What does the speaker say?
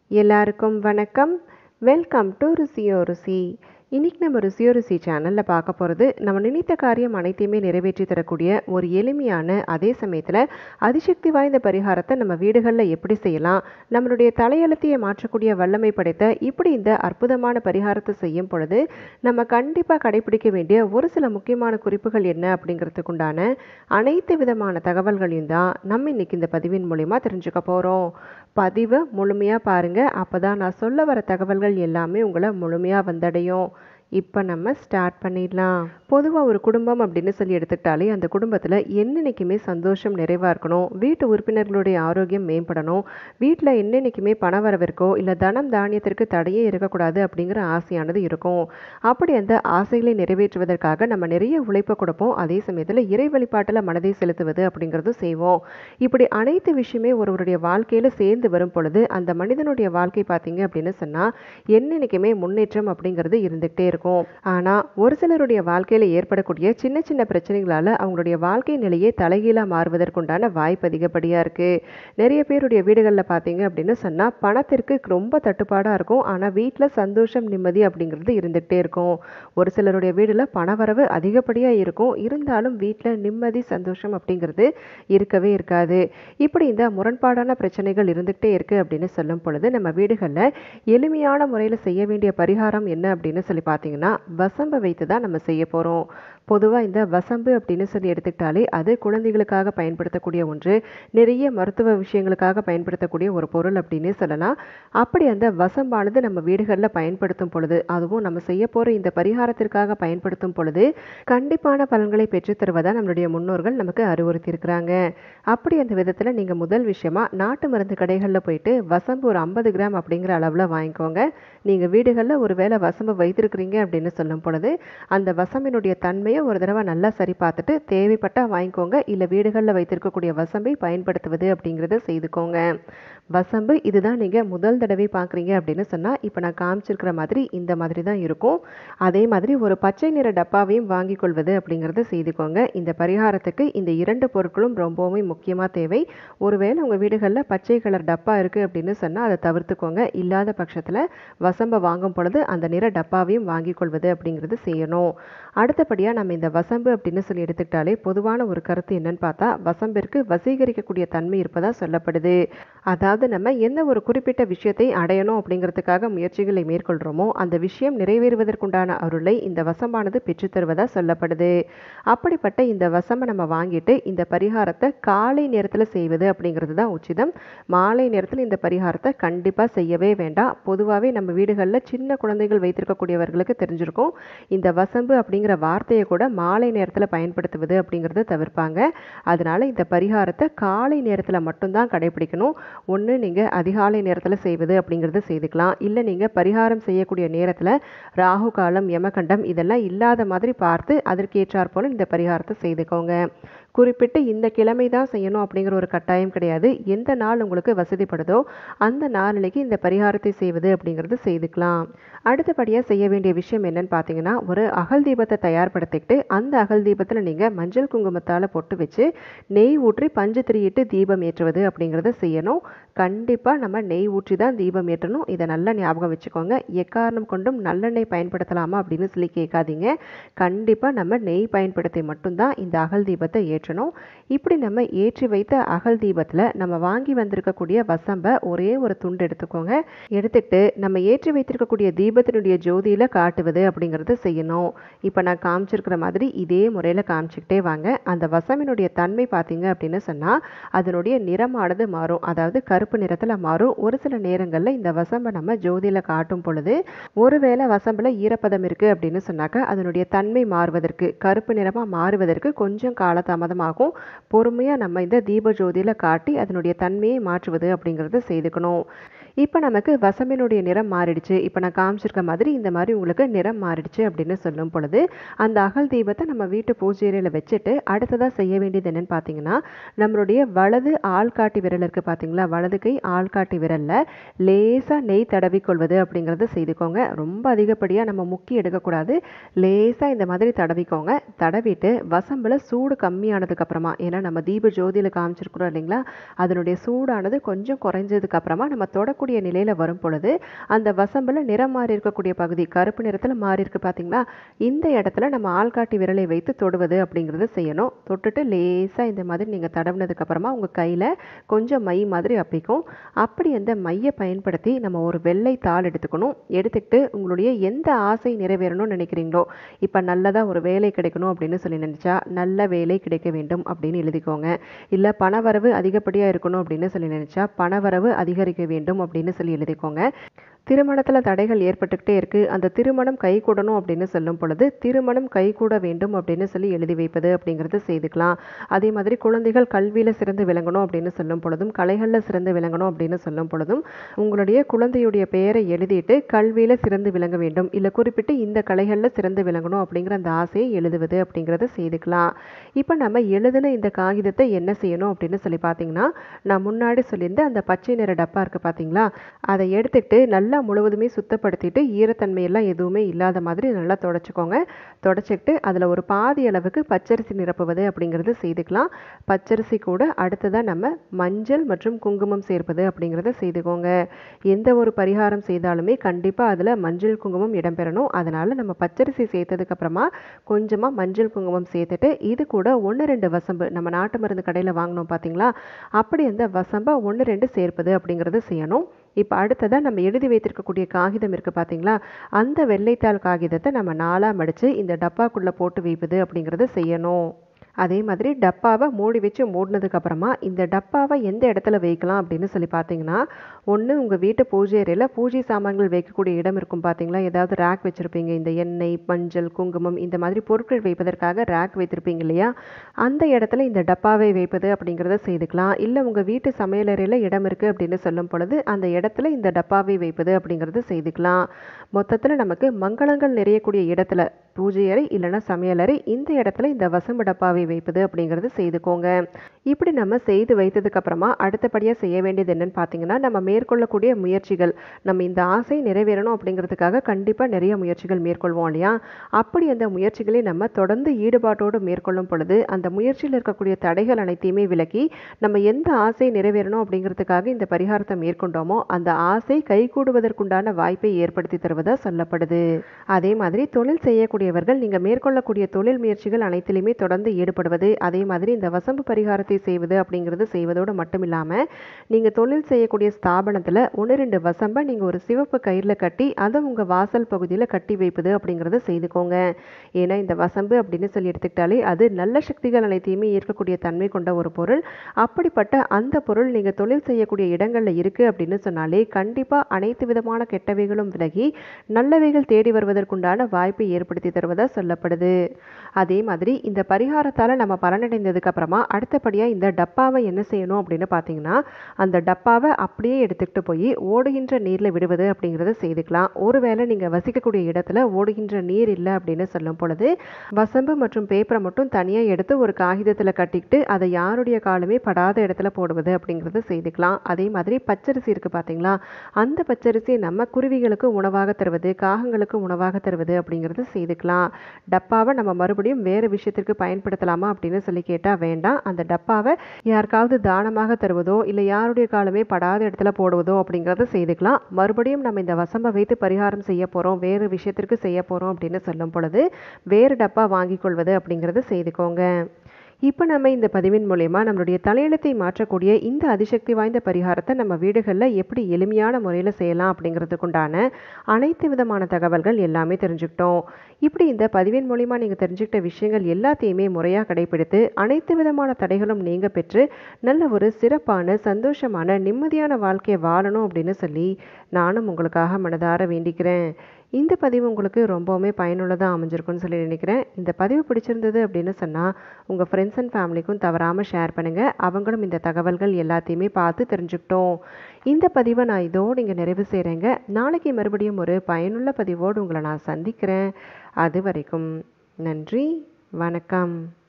எல்லாருக்கும் வணக்கம். Welcome to ருசியோ ருசி. இன்னைக்கு நம்ம ருசியோ ருசி சேனலில் பார்க்க போகிறது, நம்ம நினைத்த காரியம் அனைத்தையுமே நிறைவேற்றி தரக்கூடிய ஒரு எளிமையான அதே சமயத்தில் அதிசக்தி வாய்ந்த பரிகாரத்தை நம்ம வீடுகளில் எப்படி செய்யலாம், நம்மளுடைய தலையெழுத்தையை மாற்றக்கூடிய வல்லமை படைத்த இப்படி இந்த அற்புதமான பரிகாரத்தை செய்யும் பொழுது நம்ம கண்டிப்பாக கடைபிடிக்க வேண்டிய ஒரு சில முக்கியமான குறிப்புகள் என்ன அப்படிங்கிறதுக்குண்டான அனைத்து விதமான தகவல்களையும் தான் நம்ம இன்னைக்கு இந்த பதிவின் மூலயமா தெரிஞ்சுக்க போகிறோம். பதிவை முழுமையாக பாருங்கள், அப்போ தான் நான் சொல்ல வர தகவல்கள் எல்லாமே உங்களை முழுமையாக வந்தடையும். இப்போ நம்ம ஸ்டார்ட் பண்ணிடலாம். பொதுவாக ஒரு குடும்பம் அப்படின்னு சொல்லி எடுத்துக்கிட்டாலே அந்த குடும்பத்தில் என்னென்னைக்குமே சந்தோஷம் நிறைவாக இருக்கணும், வீட்டு உறுப்பினர்களுடைய ஆரோக்கியம் மேம்படணும், வீட்டில் என்னென்னைக்குமே பண வரவிற்கோ இல்லை தனம் தானியத்திற்கு தடையே இருக்கக்கூடாது அப்படிங்கிற ஆசையானது இருக்கும். அப்படி அந்த ஆசைகளை நிறைவேற்றுவதற்காக நம்ம நிறைய உழைப்பை கொடுப்போம். அதே சமயத்தில் இறை வழிபாட்டில் மனதை செலுத்துவது அப்படிங்கிறதும் செய்வோம். இப்படி அனைத்து விஷயமே ஒருவருடைய வாழ்க்கையில் சேர்ந்து வரும் பொழுது அந்த மனிதனுடைய வாழ்க்கை பார்த்தீங்க அப்படின்னு சொன்னால் என்னென்னைக்குமே முன்னேற்றம் அப்படிங்கிறது இருந்துகிட்டே இருக்கும். ஆனால் ஒரு சிலருடைய வாழ்க்கையில் ஏற்படக்கூடிய சின்ன சின்ன பிரச்சனைகளால் அவங்களுடைய வாழ்க்கை நிலையே தலைகீழாக மாறுவதற்குண்டான வாய்ப்பு அதிகப்படியாக இருக்குது. நிறைய பேருடைய வீடுகளில் பார்த்தீங்க அப்படின்னு சொன்னால் பணத்திற்கு ரொம்ப தட்டுப்பாடாக இருக்கும். ஆனால் வீட்டில் சந்தோஷம் நிம்மதி அப்படிங்கிறது இருந்துகிட்டே இருக்கும். ஒரு சிலருடைய வீட்டில் பணவரவு அதிகப்படியாக இருக்கும், இருந்தாலும் வீட்டில் நிம்மதி சந்தோஷம் அப்படிங்கிறது இருக்கவே இருக்காது. இப்படி இந்த முரண்பாடான பிரச்சனைகள் இருந்துகிட்டே இருக்குது அப்படின்னு சொல்லும் பொழுது நம்ம வீடுகளில் எளிமையான முறையில் செய்ய வேண்டிய பரிகாரம் என்ன அப்படின்னு சொல்லி பார்த்தீங்கன்னா வசம்பை வைத்து தான் நம்ம செய்ய போகிறோம். பொதுவாக இந்த வசம்பு அப்படின்னு சொல்லி எடுத்துக்கிட்டாலே அது குழந்தைகளுக்காக பயன்படுத்தக்கூடிய ஒன்று, நிறைய மருத்துவ விஷயங்களுக்காக பயன்படுத்தக்கூடிய ஒரு பொருள் அப்படின்னு சொல்லலாம். அப்படி அந்த வசம்பானது நம்ம வீடுகளில் பயன்படுத்தும் பொழுது, அதுவும் நம்ம செய்ய போகிற இந்த பரிகாரத்திற்காக பயன்படுத்தும் பொழுது கண்டிப்பான பலன்களை பெற்றுத்தருவதாக நம்மளுடைய முன்னோர்கள் நமக்கு அறிவுறுத்தியிருக்கிறாங்க. அப்படி அந்த விதத்தில் நீங்கள் முதல் விஷயமா நாட்டு மருந்து கடைகளில் போயிட்டு வசம்பு ஒரு 50 கிராம் அப்படிங்கிற அளவில் வாங்கிக்கோங்க. நீங்கள் வீடுகளில் ஒரு வேளை வசம்பு வைத்திருக்கிறீங்க அப்படின்னு சொல்லும் பொழுது அந்த வசம்பினுடைய தன்மையை ஒரு தடவை நல்லா சரி பார்த்துட்டு தேவைப்பட்டால் வாங்கிக்கோங்க. இல்லை வீடுகளில் வைத்திருக்கக்கூடிய வசம்பை பயன்படுத்துவது அப்படிங்கிறத செய்துக்கோங்க. வசம்பு இதுதான் நீங்கள் முதல் தடவை பார்க்குறீங்க அப்படின்னு சொன்னால் இப்போ நான் காமிச்சிருக்கிற மாதிரி இந்த மாதிரி தான் இருக்கும். அதே மாதிரி ஒரு பச்சை நிற டப்பாவையும் வாங்கி கொள்வது அப்படிங்கிறத செய்துக்கோங்க. இந்த பரிகாரத்துக்கு இந்த 2 பொருட்களும் ரொம்பவுமே முக்கியமாக தேவை. ஒருவேளை உங்கள் வீடுகளில் பச்சை கலர் டப்பா இருக்குது அப்படின்னு சொன்னால் அதை தவிர்த்துக்கோங்க. இல்லாத பட்சத்தில் வசம்பை வாங்கும் பொழுது அந்த நிற டப்பாவையும் வாங்கி கொள்வது அப்படிங்கிறது செய்யணும். அடுத்தபடியாக நம்ம இந்த வசம்பு அப்படின்னு சொல்லி எடுத்துக்கிட்டாலே பொதுவான ஒரு கருத்து என்னன்னு பார்த்தா வசம்பிற்கு வசீகரிக்கக்கூடிய தன்மை இருப்பதாக சொல்லப்படுது. அதாவது நம்ம எந்த ஒரு குறிப்பிட்ட விஷயத்தை அடையணும் அப்படிங்கிறதுக்காக முயற்சிகளை மேற்கொள்கிறோமோ அந்த விஷயம் நிறைவேறுவதற்குண்டான அருளை இந்த வசம்பானது பெற்றுத்தருவதாக சொல்லப்படுது. அப்படிப்பட்ட இந்த வசம்பை நம்ம வாங்கிட்டு இந்த பரிகாரத்தை காலை நேரத்தில் செய்வது அப்படிங்கிறது தான் உச்சிதம். மாலை நேரத்தில் இந்த பரிகாரத்தை கண்டிப்பாக செய்யவே வேண்டாம். பொதுவாகவே நம்ம வீடுகளில் சின்ன குழந்தைகள் வைத்திருக்கக்கூடியவர்களுக்கு தெரிஞ்சிருக்கும், இந்த வசம்பு அப்படிங்கிற வார்த்தையை கூட மாலை நேரத்தில் பயன்படுத்துவது அப்படிங்கிறத தவிர்ப்பாங்க. அதனால இந்த பரிகாரத்தை காலை நேரத்தில் மட்டும்தான் கடைபிடிக்கணும். ஒன்று நீங்கள் அதிகாலை நேரத்தில் செய்வது அப்படிங்கிறத செய்துக்கலாம். இல்லை நீங்கள் பரிகாரம் செய்யக்கூடிய நேரத்தில் ராகு காலம் யமகண்டம் இதெல்லாம் இல்லாத மாதிரி பார்த்து அதற்கேற்றாற் போல இந்த பரிகாரத்தை செய்துக்கோங்க. குறிப்பிட்டு இந்த கிழமை தான் செய்யணும் அப்படிங்கிற ஒரு கட்டாயம் கிடையாது. எந்த நாள் உங்களுக்கு வசதிப்படுதோ அந்த நாளிலேக்கு இந்த பரிகாரத்தை செய்வது அப்படிங்கிறது செய்துக்கலாம். அடுத்தபடியாக செய்ய வேண்டிய விஷயம் என்னன்னு பார்த்தீங்கன்னா, ஒரு அகல் தீபத்தை தயார்படுத்திக்கிட்டு அந்த அகல் தீபத்தில் நீங்கள் மஞ்சள் குங்குமத்தால் பொட்டு வச்சு நெய் ஊற்றி பஞ்சு திரியிட்டு தீபம் ஏற்றுவது அப்படிங்கிறத செய்யணும். கண்டிப்பாக நம்ம நெய் ஊற்றி தான் தீபம் ஏற்றணும். இதை நல்லா ஞாபகம் வச்சுக்கோங்க. எக்காரணம் கொண்டும் நல்லெண்ணெய் பயன்படுத்தலாமா அப்படின்னு சொல்லி கேட்காதீங்க. கண்டிப்பாக நம்ம நெய் பயன்படுத்தி மட்டும்தான் இந்த அகல் தீபத்தை ஏற்றணும். இப்படி நம்ம ஏற்றி வைத்த அகல் தீபத்தில் நம்ம வாங்கி வந்திருக்கக்கூடிய வசம்பை ஒரே ஒரு துண்டு எடுத்துக்கோங்க. எடுத்துக்கிட்டு நம்ம ஏற்றி வைத்திருக்கக்கூடிய தீபத்தினுடைய ஜோதியில் காட்டுவது அப்படிங்கிறத செய்யணும். இப்போ நான் காமிச்சிருக்கிற மாதிரி இதே முறையில் காமிச்சிக்கிட்டே வாங்க. அந்த வசம்பினுடைய தன்மை பார்த்தீங்க அப்படின்னு சொன்னால் அதனுடைய நிறமானது மாறும், அதாவது கருப்பு நிறத்தில் மாறும். ஒரு சில நேரங்களில் இந்த வசம்பை நம்ம ஜோதியில் காட்டும் பொழுது ஒருவேளை வசம்பில் ஈரப்பதம் இருக்குது அப்படின்னு சொன்னாக்கா அதனுடைய தன்மை மாறுவதற்கு, கருப்பு நிறமாக மாறுவதற்கு கொஞ்சம் காலதாமதமாகும். பொறுமையாக நம்ம இந்த தீப ஜோதியில் காட்டி அதனுடைய தன்மையை மாற்றுவது அப்படிங்கிறத செய்துக்கணும். இப்போ நமக்கு வசம்பினுடைய நிறம் மாறிடுச்சு, இப்போ நான் காமிச்சிருக்க மாதிரி இந்த மாதிரி உங்களுக்கு நிறம் மாறிடுச்சு அப்படின்னு சொல்லும் பொழுது அந்த அகல் தீபத்தை நம்ம வீட்டு பூஜை அறையில் வச்சுட்டு அடுத்ததாக செய்ய வேண்டியது என்னன்னு பார்த்தீங்கன்னா, நம்மளுடைய வலது ஆள்காட்டி விரல் இருக்குது பார்த்தீங்களா, வலது கை ஆள்காட்டி விரலில் லேசாக நெய் தடவிக்கொள்வது அப்படிங்கிறத செய்துக்கோங்க. ரொம்ப அதிகப்படியாக நம்ம முக்கி எடுக்கக்கூடாது. லேசாக இந்த மாதிரி தடவிக்கோங்க. தடவிட்டு வசம்பில் சூடு கம்மியானதுக்கப்புறமா, ஏன்னா நம்ம தீப ஜோதியில் காமிச்சிருக்கிறோம் இல்லைங்களா, அதனுடைய சூடானது கொஞ்சம் குறைஞ்சதுக்கப்புறமா நம்ம தொடக்கூடிய இருக்கக்கூடிய நிலையில் வரும் பொழுது அந்த வசம்பில் நிறம் மாறி இருக்கக்கூடிய பகுதி கருப்பு நிறத்தில் மாறி இருக்கு பார்த்தீங்களா, இந்த இடத்துல நம்ம ஆள்காட்டி விரலை வைத்து தொடுவது அப்படிங்கிறத செய்யணும். தொட்டுட்டு லேசாக இந்த மாதிரி நீங்கள் தடவினதுக்கப்புறமா உங்கள் கையில் கொஞ்சம் மை மாதிரி அப்பிக்கும். அப்படி அந்த மையை பயன்படுத்தி நம்ம ஒரு வெள்ளை தாள் எடுத்துக்கணும். எடுத்துக்கிட்டு உங்களுடைய எந்த ஆசை நிறைவேறணும்னு நினைக்கிறீங்களோ, இப்போ நல்லதாக ஒரு வேலை கிடைக்கணும் அப்படின்னு சொல்லி நினச்சா நல்ல வேலை கிடைக்க வேண்டும் அப்படின்னு எழுதிக்கோங்க. இல்லை பணவரவு அதிகப்படியாக இருக்கணும் அப்படின்னு சொல்லி நினச்சா பணவரவு அதிகரிக்க வேண்டும் அப்படின்னு சொல்லி எழுதிக்கோங்க. திருமணத்தில் தடைகள் ஏற்பட்டுக்கிட்டே இருக்குது, அந்த திருமணம் கைகூடணும் அப்படின்னு சொல்லும் பொழுது திருமணம் கைகூட வேண்டும் அப்படின்னு சொல்லி எழுதி வைப்பது அப்படிங்கிறது செய்துக்கலாம். அதே மாதிரி குழந்தைகள் கல்வியில் சிறந்து விளங்கணும் அப்படின்னு சொல்லும் பொழுதும் கலைகளில் சிறந்து விளங்கணும் அப்படின்னு சொல்லும் பொழுதும் உங்களுடைய குழந்தையுடைய பெயரை எழுதிட்டு கல்வியில் சிறந்து விளங்க வேண்டும், இல்லை குறிப்பிட்டு இந்த கலைகளில் சிறந்து விளங்கணும் அப்படிங்கிற அந்த ஆசையை எழுதுவது அப்படிங்கிறத செய்துக்கலாம். இப்போ நம்ம எழுதின இந்த காகிதத்தை என்ன செய்யணும் அப்படின்னு சொல்லி பார்த்தீங்கன்னா, நான் முன்னாடி சொல்லியிருந்த அந்த பச்சை நிற டப்பா இருக்குது பார்த்தீங்களா, அதை எடுத்துக்கிட்டு நல்லா முழுவதுமே சுத்தப்படுத்திட்டு ஈரத்தன்மையெல்லாம் எதுவுமே இல்லாத மாதிரி நல்லா தொடச்சிக்கோங்க. தொடச்சிக்கிட்டு அதில் ஒரு பாதி அளவுக்கு பச்சரிசி நிரப்புவது அப்படிங்கிறது செய்துக்கலாம். பச்சரிசி கூட அடுத்ததாக நம்ம மஞ்சள் மற்றும் குங்குமம் சேர்ப்பது அப்படிங்கிறத செய்துக்கோங்க. எந்த ஒரு பரிகாரம் செய்தாலுமே கண்டிப்பாக அதில் மஞ்சள் குங்குமம் இடம்பெறணும். அதனால் நம்ம பச்சரிசி சேர்த்ததுக்கப்புறமா கொஞ்சமாக மஞ்சள் குங்குமம் சேர்த்துட்டு இது கூட 1-2 வசம்பு நம்ம நாட்டு மருந்து கடையில் வாங்கினோம் பார்த்தீங்களா, அப்படி அந்த வசம்பை 1-2 சேர்ப்பது அப்படிங்கிறத செய்யணும். இப்போ அடுத்ததாக நம்ம எழுதி வைத்திருக்கக்கூடிய காகிதம் இருக்குது பார்த்தீங்களா, அந்த வெள்ளைத்தாள் காகிதத்தை நம்ம 4ஆக மடித்து இந்த டப்பாக்குள்ளே போட்டு வைப்பது அப்படிங்கிறத செய்யணும். அதே மாதிரி டப்பாவை மூடி வச்சு மூடினதுக்கப்புறமா இந்த டப்பாவை எந்த இடத்துல வைக்கலாம் அப்படின்னு சொல்லி பார்த்தீங்கன்னா, ஒன்று உங்கள் வீட்டு பூஜை அறையில் பூஜை சாமான்கள் வைக்கக்கூடிய இடம் இருக்கும் பார்த்தீங்களா, ஏதாவது ரேக் வச்சுருப்பீங்க, இந்த எண்ணெய் மஞ்சள் குங்குமம் இந்த மாதிரி பொருட்கள் வைப்பதற்காக ரேக் வைத்திருப்பீங்க இல்லையா, அந்த இடத்துல இந்த டப்பாவை வைப்பது அப்படிங்கிறத செய்துக்கலாம். இல்லை உங்கள் வீட்டு சமையலறையில் இடம் இருக்குது அப்படின்னு சொல்லும் பொழுது அந்த இடத்துல இந்த டப்பாவை வைப்பது அப்படிங்கிறது செய்துக்கலாம். மொத்தத்தில் நமக்கு மங்களங்கள் நிறையக்கூடிய இடத்துல பூஜை அறை இல்லைன்னா சமையலறை, இந்த இடத்துல இந்த வசம்பு டப்பாவை வைப்பது அப்படிங்கிறது செய்துக்கோங்க. இப்படி நம்ம செய்து வைத்ததுக்கப்புறமா அடுத்தபடியாக செய்ய வேண்டியது என்னன்னு பார்த்தீங்கன்னா, நம்ம மேற்கொள்ளக்கூடிய முயற்சிகள், நம்ம இந்த ஆசை நிறைவேறணும் அப்படிங்கிறதுக்காக கண்டிப்பாக நிறைய முயற்சிகள் மேற்கொள்வோம் இல்லையா, அப்படி அந்த முயற்சிகளை நம்ம தொடர்ந்து ஈடுபாட்டோடு மேற்கொள்ளும் பொழுது அந்த முயற்சியில் இருக்கக்கூடிய தடைகள் அனைத்தையுமே விலக்கி நம்ம எந்த ஆசை நிறைவேறணும் அப்படிங்கிறதுக்காக இந்த பரிகாரத்தை மேற்கொண்டோமோ அந்த ஆசை கைகூடுவதற்குண்டான வாய்ப்பை ஏற்படுத்தி தருவதாக சொல்லப்படுது. அதே மாதிரி தொழில் செய்யக்கூடியவர்கள் நீங்கள் மேற்கொள்ளக்கூடிய தொழில் முயற்சிகள் அனைத்திலுமே தொடர்ந்து ஈடுபடுவது, அதே மாதிரி இந்த வசம்பு பரிகாரத்தை செய்வது அப்படிங்கிறது செய்வதோடு மட்டும் இல்லாமல் நீங்கள் தொழில் செய்யக்கூடிய ஸ்தாபனத்தில் 1-2 வசம்பை நீங்கள் ஒரு சிவப்பு கயிறில் கட்டி அதை உங்கள் வாசல் பகுதியில் கட்டி வைப்பது அப்படிங்கிறத செய்துக்கோங்க. ஏன்னா இந்த வசம்பு அப்படின்னு சொல்லி எடுத்துக்கிட்டாலே அது நல்ல சக்திகள் அனைத்தையுமே ஈர்க்கக்கூடிய தன்மை கொண்ட ஒரு பொருள். அப்படிப்பட்ட அந்த பொருள் நீங்கள் தொழில் செய்யக்கூடிய இடங்களில் இருக்குது அப்படின்னு சொன்னாலே கண்டிப்பாக அனைத்து விதமான கெட்டவைகளும் விலகி நல்லவைகள் தேடி வருவதற்குண்டான வாய்ப்பை ஏற்படுத்தி தருவதாக சொல்லப்படுது. அதே மாதிரி இந்த பரிகாரத்தால் நம்ம பலனடைந்ததுக்கு அப்புறமா அடுத்தபடியாக இந்த டப்பாவை என்ன செய்யணும் அப்படின்னு பார்த்தீங்கன்னா, அந்த டப்பாவை அப்படியே எடுத்துக்கிட்டு போய் ஓடுகின்ற நீரில் விடுவது அப்படிங்கிறத செய்துக்கலாம். ஒருவேளை நீங்கள் வசிக்கக்கூடிய இடத்துல ஓடுகின்ற நீர் இல்லை அப்படின்னு சொல்லும் பொழுது வசம்பு மற்றும் பேப்பரை மட்டும் தனியாக எடுத்து ஒரு காகிதத்தில் கட்டிக்கிட்டு அதை யாருடைய காலுமே படாத இடத்துல போடுவது அப்படிங்கிறத செய்துக்கலாம். அதே மாதிரி பச்சரிசி இருக்குது பார்த்தீங்களா, அந்த பச்சரிசி நம்ம குருவிகளுக்கு உணவாக தருவது, காகங்களுக்கு உணவாக தருவது அப்படிங்கிறது செய்துக்கலாம். டப்பாவை நம்ம மறுபடியும் வேறு விஷயத்திற்கு பயன்படுத்தலாமா அப்படின்னு சொல்லி கேட்டால் வேண்டாம். அந்த டப்பாவை யாருக்காவது தானமாக தருவதோ இல்லை யாருடைய காலமே படாத இடத்துல போடுவதோ அப்படிங்கிறத செய்துக்கலாம். மறுபடியும் நம்ம இந்த வசம்பை வைத்து பரிகாரம் செய்ய போகிறோம், வேறு விஷயத்திற்கு செய்ய போகிறோம் அப்படின்னு சொல்லும் பொழுது வேறு டப்பா வாங்கி கொள்வது அப்படிங்கிறத செய்துக்கோங்க. இப்போ நம்ம இந்த பதிவின் மூலயமா நம்மளுடைய தலையெழுத்தை மாற்றக்கூடிய இந்த அதிசக்தி வாய்ந்த பரிகாரத்தை நம்ம வீடுகளில் எப்படி எளிமையான முறையில் செய்யலாம் அப்படிங்கிறதுக்குண்டான அனைத்து விதமான தகவல்கள் எல்லாமே தெரிஞ்சுக்கிட்டோம். இப்படி இந்த பதிவின் மூலயமா நீங்கள் தெரிஞ்சுக்கிட்ட விஷயங்கள் எல்லாத்தையுமே முறையாக கடைபிடித்து அனைத்து விதமான தடைகளும் நீங்கள் பெற்று நல்ல ஒரு சிறப்பான சந்தோஷமான நிம்மதியான வாழ்க்கையை வாழணும் அப்படின்னு சொல்லி நானும் உங்களுக்காக மனதார வேண்டிக்கிறேன். இந்த பதிவு உங்களுக்கு ரொம்பவுமே பயனுள்ளதாக அமைஞ்சிருக்குன்னு சொல்லி நினைக்கிறேன். இந்த பதிவு பிடிச்சிருந்தது அப்படின்னு சொன்னால் உங்கள் ஃப்ரெண்ட்ஸ் அண்ட் ஃபேமிலிக்கும் தவறாமல் ஷேர் பண்ணுங்கள். அவங்களும் இந்த தகவல்கள் எல்லாத்தையுமே பார்த்து தெரிஞ்சுக்கிட்டோம். இந்த பதிவை நான் இதோடு இங்கே நிறைவு செய்கிறேங்க. நாளைக்கு மறுபடியும் ஒரு பயனுள்ள பதிவோடு உங்களை நான் சந்திக்கிறேன். அது வரைக்கும் நன்றி, வணக்கம்.